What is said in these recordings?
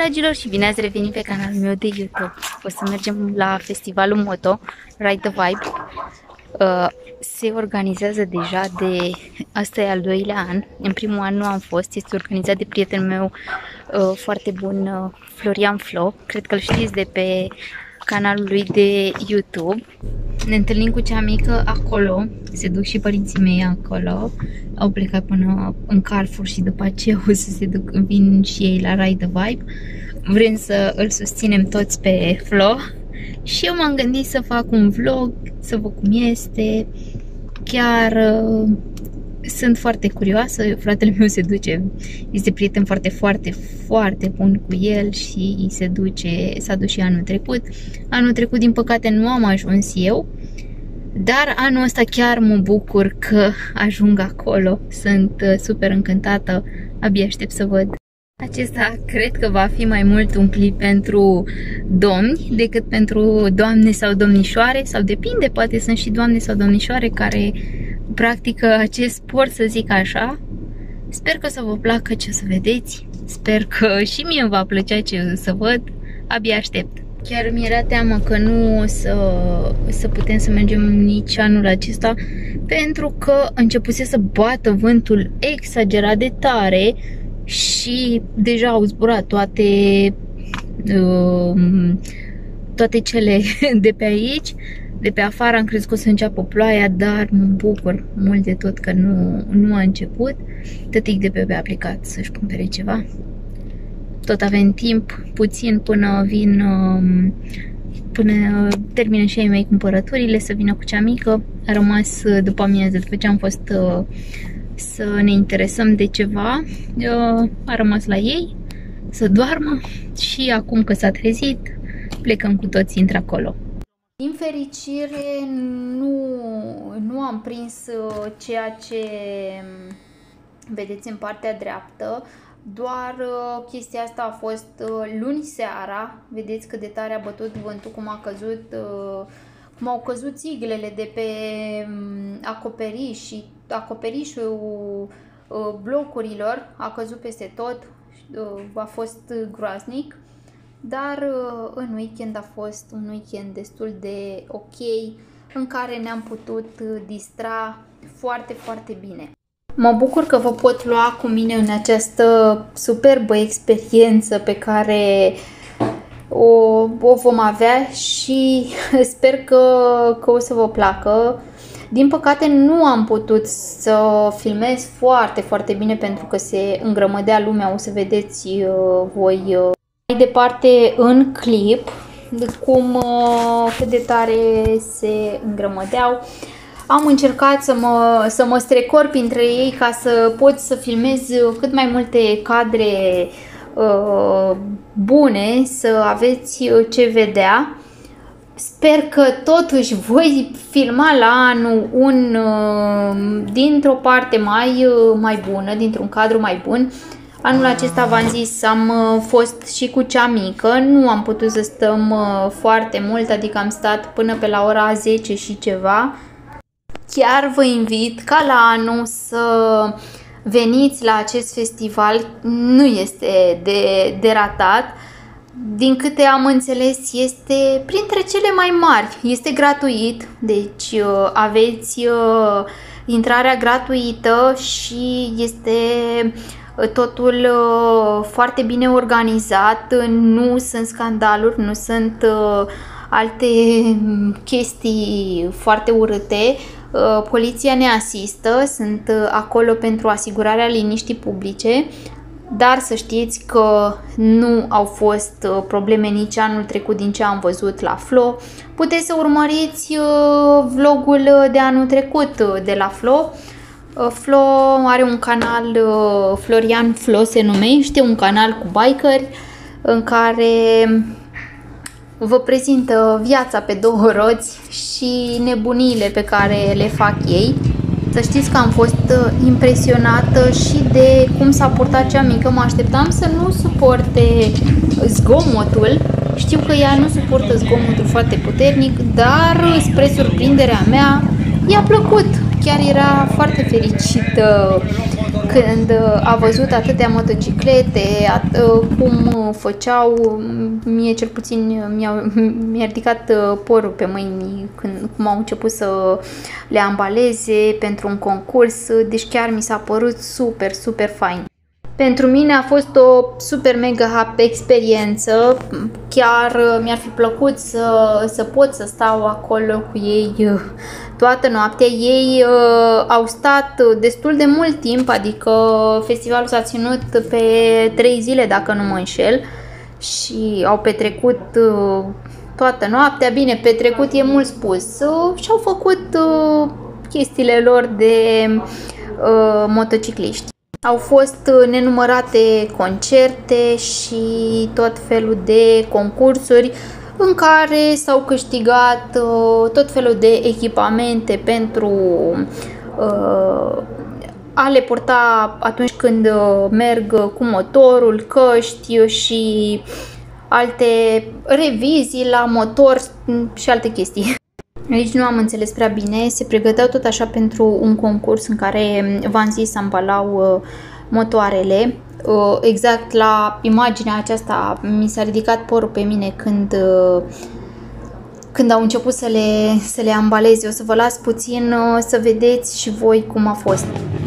dragilor și bine ați revenit pe canalul meu de YouTube. O să mergem la festivalul moto Ride the Vibe. Se organizează deja de... Asta e al doilea an. În primul an nu am fost. Este organizat de prietenul meu foarte bun, Florian Flo. Cred că îl știți de pe canalul lui de YouTube. Ne întâlnim cu cea mică acolo. Se duc și părinții mei acolo. Au plecat până în Carrefour și după aceea o să se duc, vin și ei la Ride the Vibe. Vrem să îl susținem toți pe Flo. Și eu m-am gândit să fac un vlog, să văd cum este. Chiar sunt foarte curioasă. Fratele meu se duce, este prieten foarte bun cu el și s-a dus și anul trecut. Anul trecut, din păcate, nu am ajuns eu. Dar anul ăsta chiar mă bucur că ajung acolo. Sunt super încântată. Abia aștept să văd. Acesta cred că va fi mai mult un clip pentru domni decât pentru doamne sau domnișoare, sau depinde, poate sunt și doamne sau domnișoare care practică acest sport, să zic așa. Sper că o să vă placă ce o să vedeți. Sper că și mie îmi va plăcea ce o să văd. Abia aștept. Chiar mi-era teamă că nu o să putem să mergem nici anul acesta, pentru că începuse să bată vântul exagerat de tare și deja au zburat toate cele de pe aici. De pe afară am crezut că o să înceapă ploaia, dar mă bucur mult de tot că nu a început. Tătic de pe a plecat să-și cumpere ceva. Tot avem timp puțin până termină și ei mei cumpărăturile, să vină cu cea mică. A rămas după amiază, după ce am fost să ne interesăm de ceva, a rămas la ei să doarmă și acum că s-a trezit, plecăm cu toții într-acolo. Din fericire nu am prins ceea ce vedeți în partea dreaptă. Doar chestia asta a fost luni seara. Vedeți cât de tare a bătut vântul, cum au căzut țiglele de pe acoperiș și acoperișul blocurilor a căzut peste tot. A fost groaznic. Dar în weekend a fost un weekend destul de ok, în care ne-am putut distra foarte bine. Mă bucur că vă pot lua cu mine în această superbă experiență pe care o vom avea și sper că o să vă placă. Din păcate nu am putut să filmez foarte bine pentru că se îngrămădea lumea, o să vedeți voi mai departe în clip cât de tare se îngrămădeau. Am încercat să mă strecor printre ei ca să pot să filmez cât mai multe cadre bune, să aveți ce vedea. Sper că totuși voi filma la anul dintr-o parte mai bună, dintr-un cadru mai bun. Anul acesta, v-am zis, am fost și cu cea mică, nu am putut să stăm foarte mult, adică am stat până pe la ora 10 și ceva. Chiar vă invit ca la anul să veniți la acest festival, nu este de ratat. Din câte am înțeles, este printre cele mai mari, este gratuit, deci aveți intrarea gratuită și este totul foarte bine organizat, nu sunt scandaluri, nu sunt alte chestii foarte urâte. Poliția ne asistă, sunt acolo pentru asigurarea liniștii publice, dar să știți că nu au fost probleme nici anul trecut din ce am văzut la Flo. Puteți să urmăriți vlogul de anul trecut de la Flo. Flo are un canal, Florian Flo se numește, un canal cu bikeri în care vă prezintă viața pe două roți și nebuniile pe care le fac ei. Să știți că am fost impresionată și de cum s-a purtat cea mică. Mă așteptam să nu suporte zgomotul. Știu că ea nu suportă zgomotul foarte puternic, dar spre surprinderea mea i-a plăcut. chiar era foarte fericită când a văzut atâtea motociclete, cum făceau. Mie cel puțin mi-a ridicat porul pe mâini cum au început să le ambaleze pentru un concurs, deci chiar mi s-a părut super, super fain. Pentru mine a fost o super mega experiență, chiar mi-ar fi plăcut să pot să stau acolo cu ei toată noaptea. Ei au stat destul de mult timp, adică festivalul s-a ținut pe 3 zile dacă nu mă înșel și au petrecut toată noaptea. Bine, petrecut e mult spus, și-au făcut chestiile lor de motocicliști. Au fost nenumărate concerte și tot felul de concursuri în care s-au câștigat tot felul de echipamente pentru a le purta atunci când merg cu motorul, căști și alte revizii la motor și alte chestii. Aici nu am înțeles prea bine, se pregăteau tot așa pentru un concurs în care Vanzi să ambalau motoarele. Exact la imaginea aceasta mi s-a ridicat porul pe mine când au început să le ambaleze. O să vă las puțin să vedeți și voi cum a fost.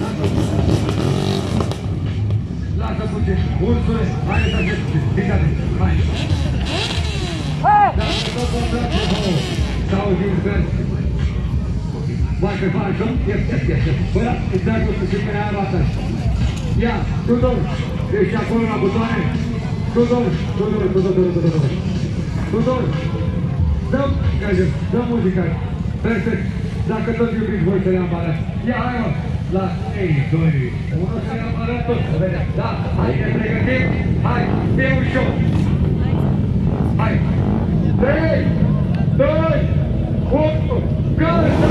Ia, Tudor, ești acolo la butoane? Tudor, dăm muzica. Perfect. Dacă tot iubiți voi să le ambalați. Ia, hai mă, la 3, 2, 1, să le ambalăm tot, să vedem. Da, hai, ne pregătim. Hai, fie ușor. Hai, 3, 2, 1, gata!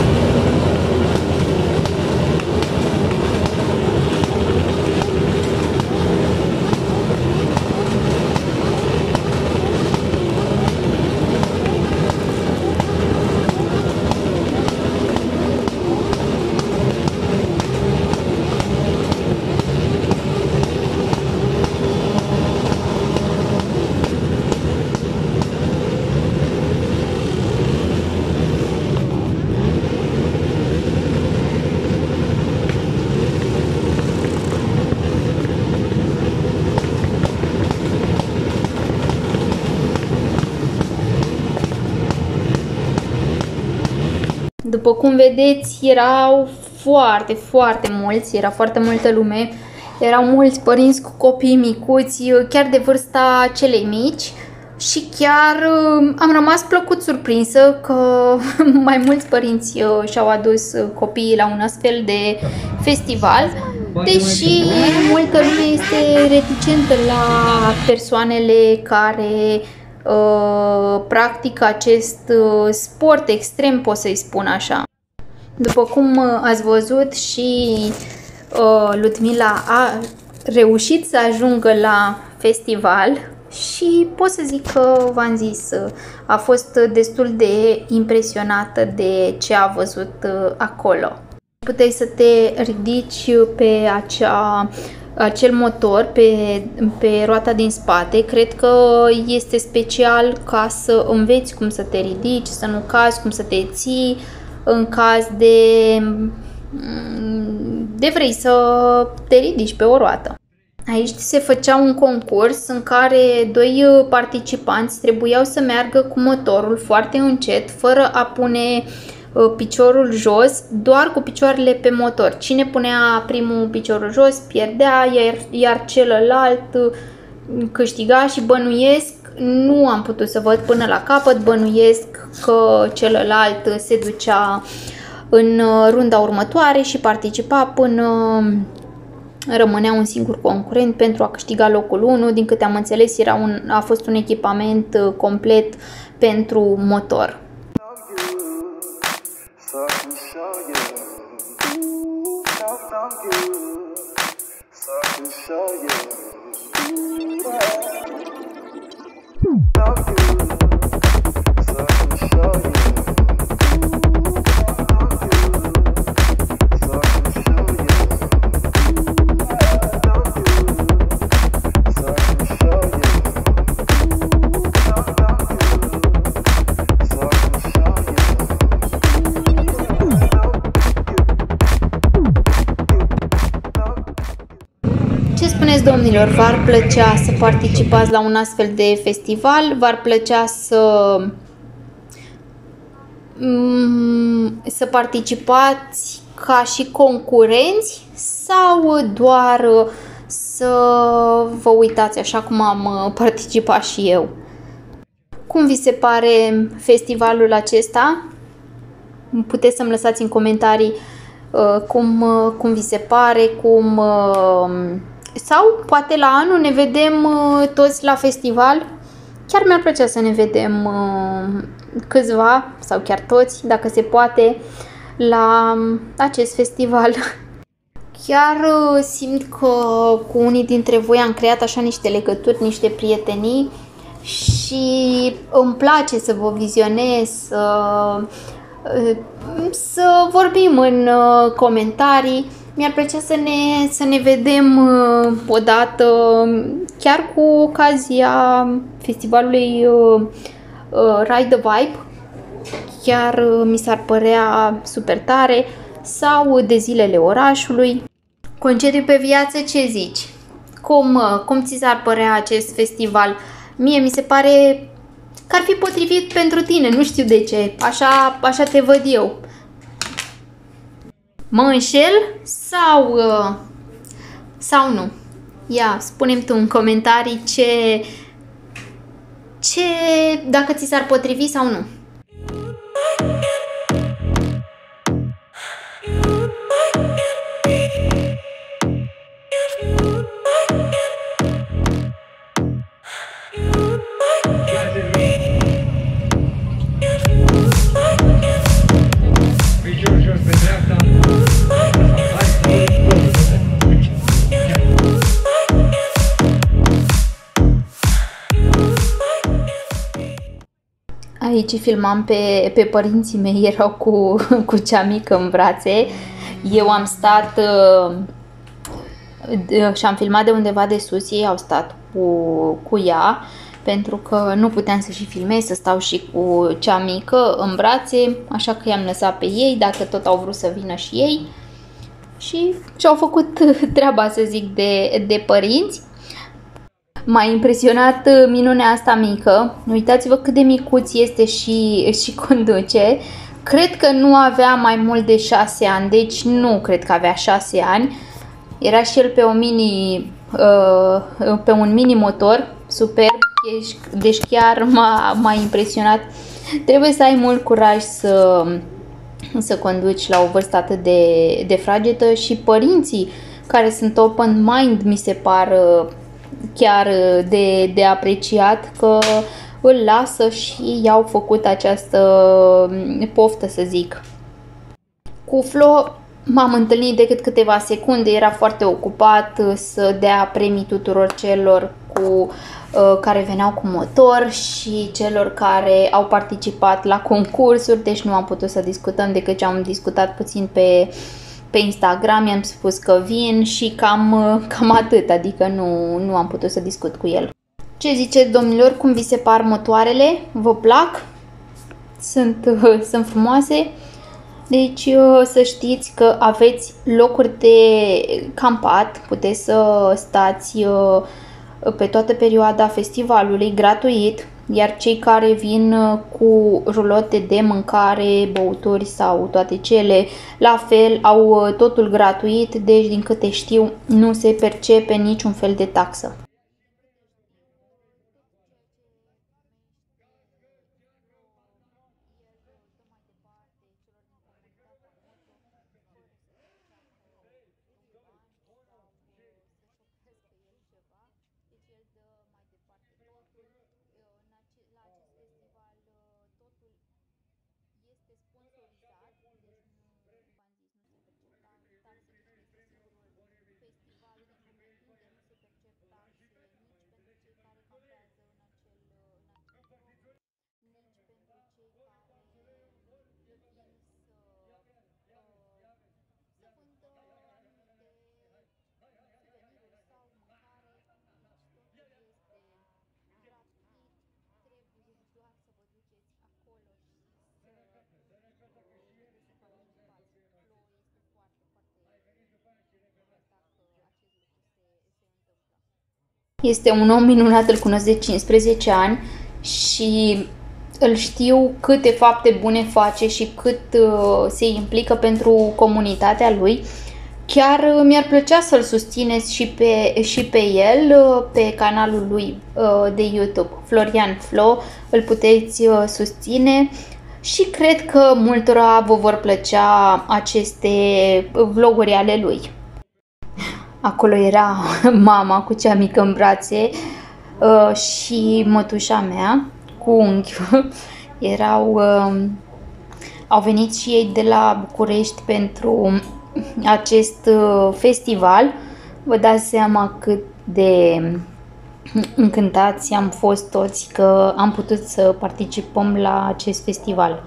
După cum vedeți, erau foarte, foarte mulți, era foarte multă lume, erau mulți părinți cu copii micuți, chiar de vârsta celei mici, și chiar am rămas plăcut surprinsă că mai mulți părinți și-au adus copiii la un astfel de festival, deși multă lume este reticentă la persoanele care practică acest sport extrem, pot să-i spun așa. După cum ați văzut, și Ludmila a reușit să ajungă la festival și pot să zic că, v-am zis, a fost destul de impresionată de ce a văzut acolo. Puteai să te ridici pe acel motor, pe roata din spate. Cred că este special ca să înveți cum să te ridici, să nu cazi, cum să te ții în caz de vrei să te ridici pe o roată. Aici se făcea un concurs în care doi participanți trebuiau să meargă cu motorul foarte încet, fără a pune piciorul jos, doar cu picioarele pe motor. Cine punea primul piciorul jos pierdea, iar celălalt câștiga și bănuiesc, nu am putut să văd până la capăt, bănuiesc că celălalt se ducea în runda următoare și participa până rămânea un singur concurent pentru a câștiga locul 1. Din câte am înțeles, a fost un echipament complet pentru motor. ziceți, domnilor, v-ar plăcea să participați la un astfel de festival? V-ar plăcea să participați ca și concurenți sau doar să vă uitați așa cum am participat și eu? Cum vi se pare festivalul acesta? Puteți să-mi lăsați în comentarii cum vi se pare, sau poate la anul ne vedem toți la festival. Chiar mi-ar plăcea să ne vedem câțiva sau chiar toți, dacă se poate, la acest festival. Chiar simt că cu unii dintre voi am creat așa niște legături, niște prietenii și îmi place să vă vizionez, să vorbim în comentarii. Mi-ar plăcea să ne vedem odată, chiar cu ocazia festivalului Ride the Vibe. Chiar mi s-ar părea super tare, sau de zilele orașului. Concediu pe viață, ce zici? Cum ți s-ar părea acest festival? Mie mi se pare că ar fi potrivit pentru tine, nu știu de ce, așa te văd eu. Mă înșel sau nu? Ia, spune-mi tu în comentarii dacă ți s-ar potrivi sau nu. Aici filmam pe părinții mei, erau cu cea mică în brațe. Eu am stat și am filmat de undeva de sus, ei au stat cu ea, pentru că nu puteam să și filmez, să stau și cu cea mică în brațe, așa că i-am lăsat pe ei, dacă tot au vrut să vină și ei. Și și-au făcut treaba, să zic, de părinți. M-a impresionat minunea asta mică. Uitați-vă cât de micuț este și conduce. Cred că nu avea mai mult de 6 ani, deci nu cred că avea 6 ani. Era și el pe un mini motor, superb, deci chiar m-a impresionat. Trebuie să ai mult curaj să conduci la o vârstă atât de fragedă, și părinții care sunt open mind mi se par chiar de apreciat că îl lasă și i-au făcut această poftă, să zic. Cu Flo m-am întâlnit decât câteva secunde, era foarte ocupat să dea premii tuturor celor care veneau cu motor și celor care au participat la concursuri, deci nu am putut să discutăm decât ce am discutat puțin pe Instagram, i-am spus că vin și cam atât, adică nu am putut să discut cu el. Ce ziceți, domnilor, cum vi se par motoarele? Vă plac? Sunt frumoase? Deci să știți că aveți locuri de campat, puteți să stați pe toată perioada festivalului gratuit, iar cei care vin cu rulote de mâncare, băuturi sau toate cele, la fel, au totul gratuit, deci din câte știu nu se percepe niciun fel de taxă. Festival, Este un om minunat, îl cunosc de 15 ani și îl știu câte fapte bune face și cât se implică pentru comunitatea lui. Chiar mi-ar plăcea să-l susțineți și pe el pe canalul lui de YouTube, Florian Flo, îl puteți susține și cred că multora vă vor plăcea aceste vloguri ale lui. Acolo era mama cu cea mică în brațe și mătușa mea cu unchiul. Au venit și ei de la București pentru acest festival. Vă dați seama cât de încântați am fost toți că am putut să participăm la acest festival.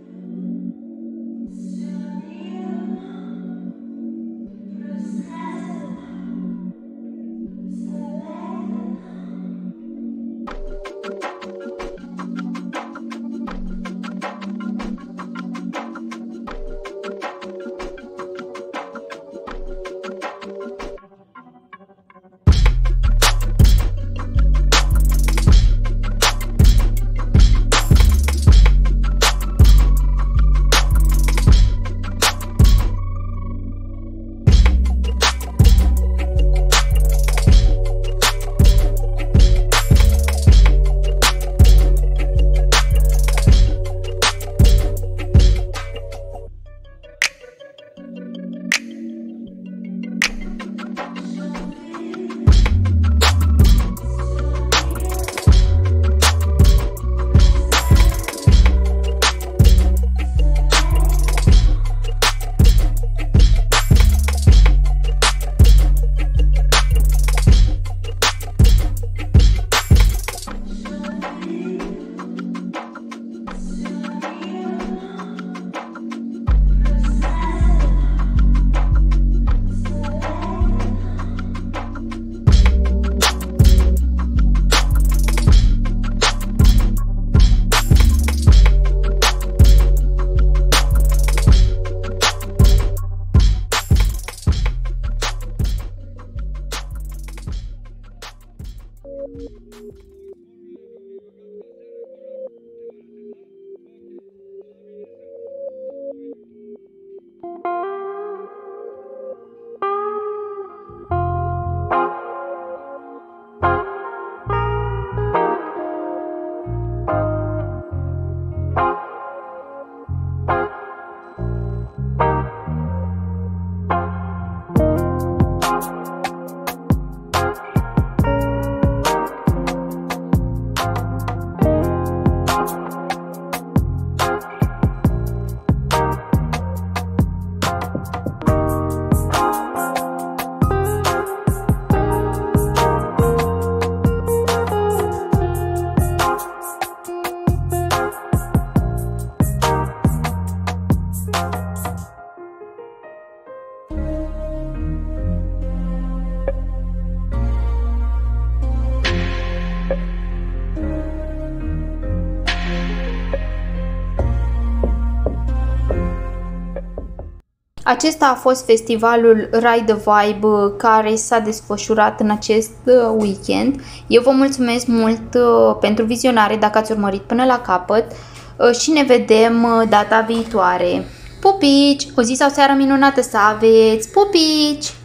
Acesta a fost festivalul Ride the Vibe care s-a desfășurat în acest weekend. Eu vă mulțumesc mult pentru vizionare dacă ați urmărit până la capăt și ne vedem data viitoare. Pupici! O zi sau seară minunată să aveți! Pupici!